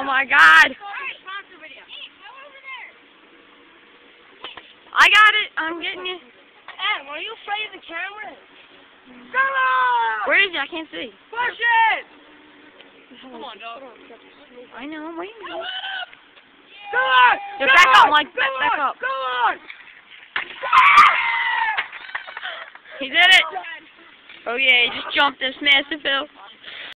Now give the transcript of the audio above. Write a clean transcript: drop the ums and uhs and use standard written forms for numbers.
my God. I got it. I'm getting you. Adam, are you afraid of the camera? Come on! Where is it? I can't see. Push it! Come on, dog. I know. I'm waiting. Go on! Yo, back up, Mike. Back up. Go on! He did it. Oh yeah, he just jumped this massive hill.